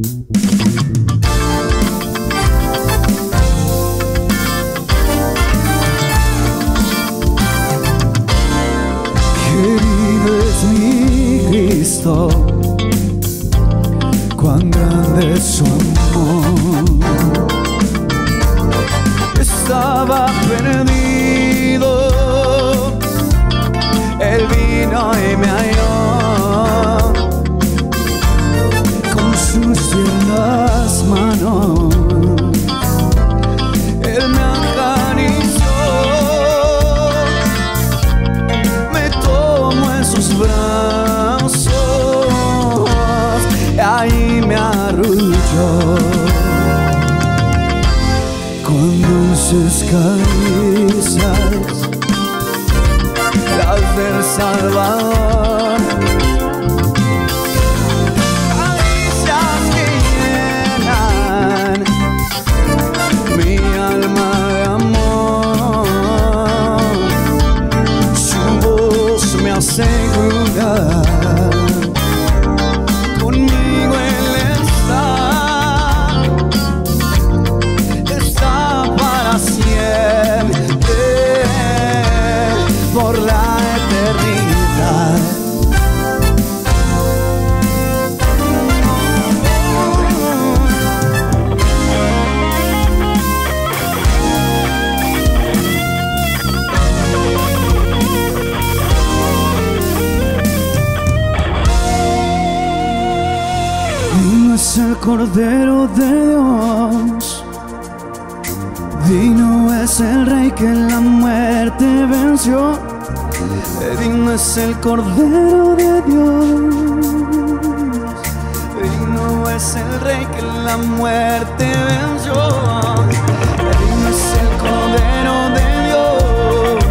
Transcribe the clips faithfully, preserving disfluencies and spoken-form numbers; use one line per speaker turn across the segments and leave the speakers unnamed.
Querido es mi Cristo, cuán grande es su amor. Estaba perdido, Él vino y me halló, con sus tiernas manos Él me acarició, me tomó en sus brazos y ahí me arrulló con dulces caricias, las del Salvador. Caricias que llenan mi alma de amor, su voz me asegura conmigo Él está, está para siempre, por la eternidad. Vino es el Cordero de Dios, vino es el Rey que la muerte venció, vino es el Cordero de Dios, vino es el Rey que la muerte venció, vino es el Cordero de Dios,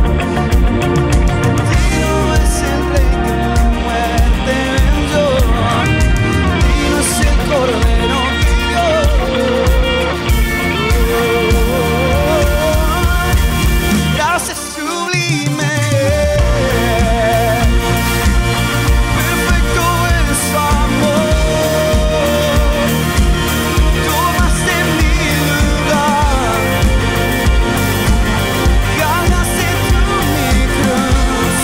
vino es el Rey que la muerte venció, vino es el Cordero de Dios. Gracias sublime, perfecto en su amor, tomaste mi lugar, cargaste tú mi cruz,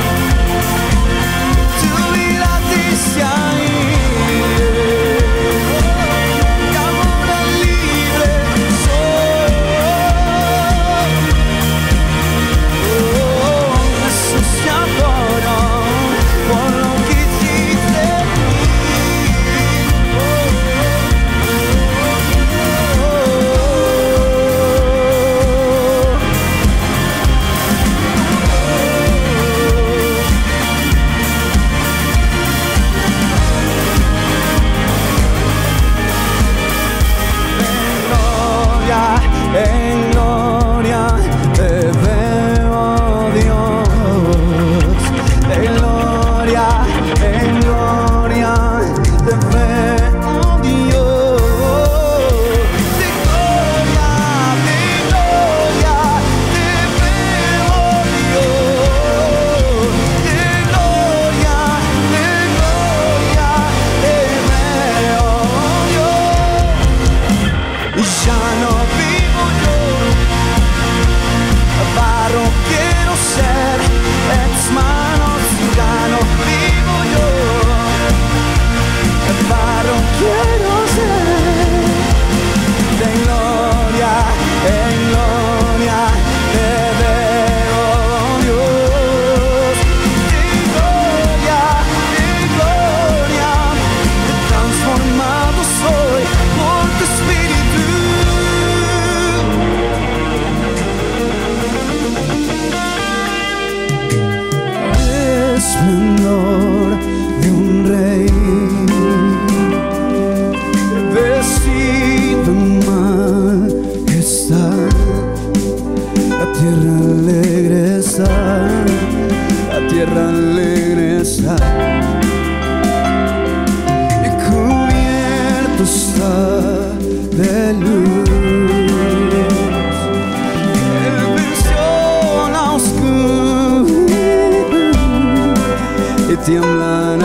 tu vida dice ahí, y ahora libre soy. Oh, Jesús te adoro por lo que hiciste en mí. En gloria, en gloria te veo, Dios. En gloria, en gloria te veo, Dios. De gloria, de gloria te veo, Dios. De gloria, de gloria te veo, Dios. Y ya no vivo yo, barro quiero ser, en tus manos ya no vivo yo, barro quiero ser. De gloria en gloria te veo, Dios. De gloria en gloria transformado soy por tu Espíritu. Esplendor de un rey, vestido en majestad, la tierra alegre está, la tierra alegre está, y cubierto está de luz. Él venció la oscuridad y tiemblan